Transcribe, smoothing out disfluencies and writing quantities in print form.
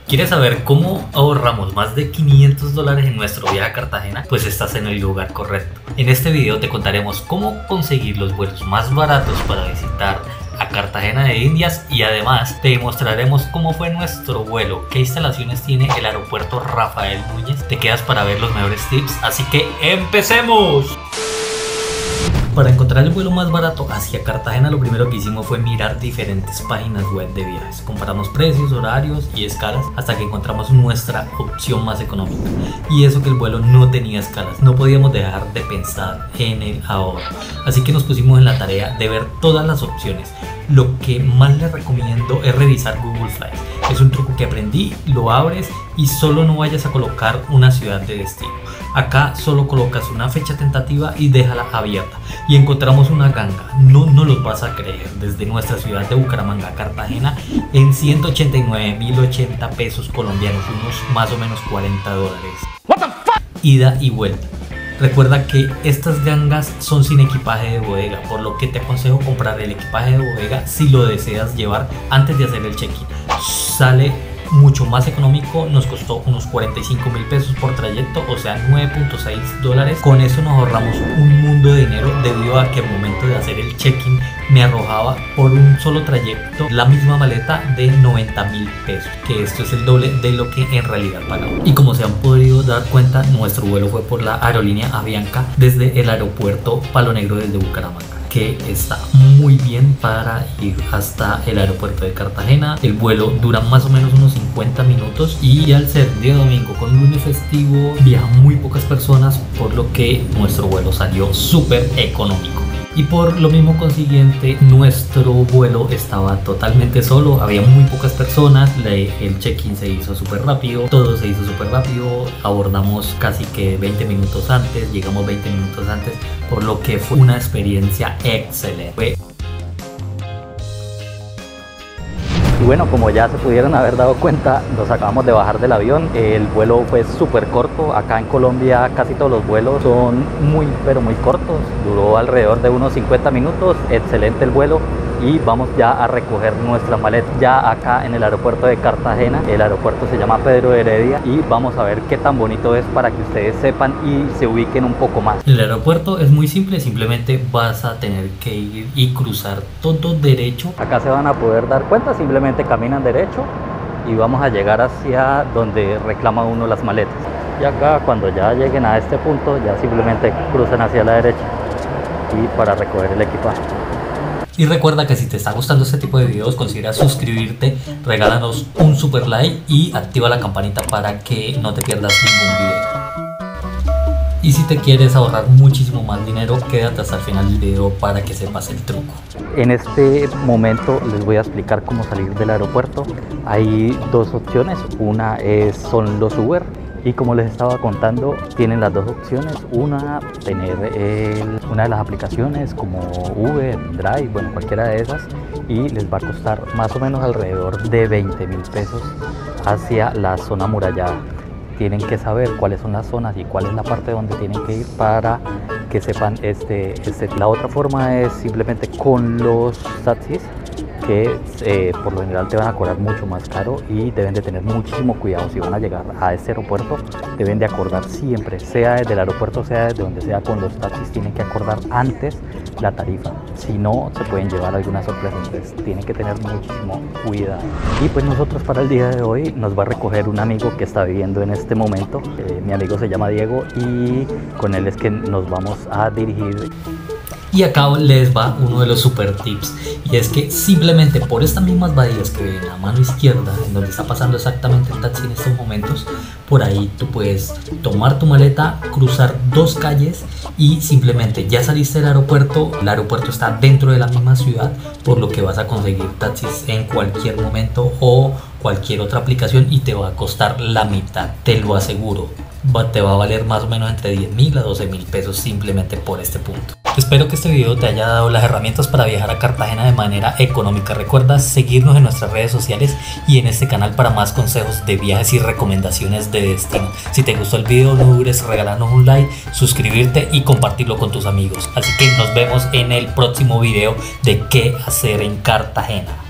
¿Quieres saber cómo ahorramos más de $500 en nuestro viaje a Cartagena? Pues estás en el lugar correcto. En este video te contaremos cómo conseguir los vuelos más baratos para visitar a Cartagena de Indias y además te mostraremos cómo fue nuestro vuelo, qué instalaciones tiene el aeropuerto Rafael Núñez. Te quedas para ver los mejores tips, así que ¡empecemos! Para encontrar el vuelo más barato hacia Cartagena, lo primero que hicimos fue mirar diferentes páginas web de viajes. Comparamos precios, horarios y escalas hasta que encontramos nuestra opción más económica. Y eso que el vuelo no tenía escalas, no podíamos dejar de pensar en el ahorro. Así que nos pusimos en la tarea de ver todas las opciones. Lo que más les recomiendo es revisar Google Flights. Es un truco que aprendí, lo abres y solo no vayas a colocar una ciudad de destino. Acá solo colocas una fecha tentativa y déjala abierta y encontramos una ganga, no los vas a creer, desde nuestra ciudad de Bucaramanga a Cartagena en 189.080 pesos colombianos, unos más o menos $40. What the fuck? Ida y vuelta. Recuerda que estas gangas son sin equipaje de bodega, por lo que te aconsejo comprar el equipaje de bodega si lo deseas llevar antes de hacer el check-in. Sale mucho más económico, nos costó unos 45.000 pesos por trayecto, o sea $9.6. Con eso nos ahorramos un mundo de dinero debido a que al momento de hacer el check-in me arrojaba por un solo trayecto la misma maleta de 90.000 pesos, que esto es el doble de lo que en realidad pagamos. Y como se han podido dar cuenta, nuestro vuelo fue por la aerolínea Avianca desde el aeropuerto Palo Negro desde Bucaramanga, que está muy bien para ir hasta el aeropuerto de Cartagena. El vuelo dura más o menos unos 50 minutos y al ser día domingo con lunes festivo viajan muy pocas personas, por lo que nuestro vuelo salió súper económico. Y por lo mismo consiguiente nuestro vuelo estaba totalmente solo, había muy pocas personas, el check-in se hizo súper rápido, todo se hizo súper rápido, abordamos casi que 20 minutos antes, llegamos 20 minutos antes, por lo que fue una experiencia excelente. Y bueno, como ya se pudieron haber dado cuenta, nos acabamos de bajar del avión. El vuelo fue súper corto. Acá en Colombia casi todos los vuelos son muy cortos. Duró alrededor de unos 50 minutos. Excelente el vuelo. Y vamos ya a recoger nuestra maleta ya acá en el aeropuerto de Cartagena. El aeropuerto se llama Pedro de Heredia y vamos a ver qué tan bonito es para que ustedes sepan y se ubiquen un poco más. El aeropuerto es muy simple, simplemente vas a tener que ir y cruzar todo derecho. Acá se van a poder dar cuenta, simplemente caminan derecho y vamos a llegar hacia donde reclama uno las maletas. Y acá cuando ya lleguen a este punto ya simplemente cruzan hacia la derecha y para recoger el equipaje. Y recuerda que si te está gustando este tipo de videos, considera suscribirte, regálanos un super like y activa la campanita para que no te pierdas ningún video. Y si te quieres ahorrar muchísimo más dinero, quédate hasta el final del video para que sepas el truco. En este momento les voy a explicar cómo salir del aeropuerto. Hay dos opciones, una son los Uber. Y como les estaba contando, tienen las dos opciones, una de las aplicaciones como Uber, Drive, bueno, cualquiera de esas, y les va a costar más o menos alrededor de 20.000 pesos hacia la zona amurallada. Tienen que saber cuáles son las zonas y cuál es la parte donde tienen que ir para que sepan La otra forma es simplemente con los taxis, que por lo general te van a cobrar mucho más caro y deben de tener muchísimo cuidado. Si van a llegar a este aeropuerto, deben de acordar siempre, sea desde el aeropuerto, sea desde donde sea, con los taxis tienen que acordar antes la tarifa, si no se pueden llevar alguna sorpresa, entonces tienen que tener muchísimo cuidado. Y pues nosotros para el día de hoy nos va a recoger un amigo que está viviendo en este momento. Mi amigo se llama Diego y con él es que nos vamos a dirigir. Y acá les va uno de los super tips, y es que simplemente por estas mismas bahías que ven en la mano izquierda, en donde está pasando exactamente el taxi en estos momentos, por ahí tú puedes tomar tu maleta, cruzar dos calles y simplemente ya saliste del aeropuerto. El aeropuerto está dentro de la misma ciudad, por lo que vas a conseguir taxis en cualquier momento o cualquier otra aplicación y te va a costar la mitad, te lo aseguro. Te va a valer más o menos entre 10.000 a 12.000 pesos simplemente por este punto. Espero que este video te haya dado las herramientas para viajar a Cartagena de manera económica. Recuerda seguirnos en nuestras redes sociales y en este canal para más consejos de viajes y recomendaciones de destino. Si te gustó el video, no dudes en regalarnos un like, suscribirte y compartirlo con tus amigos. Así que nos vemos en el próximo video de qué hacer en Cartagena.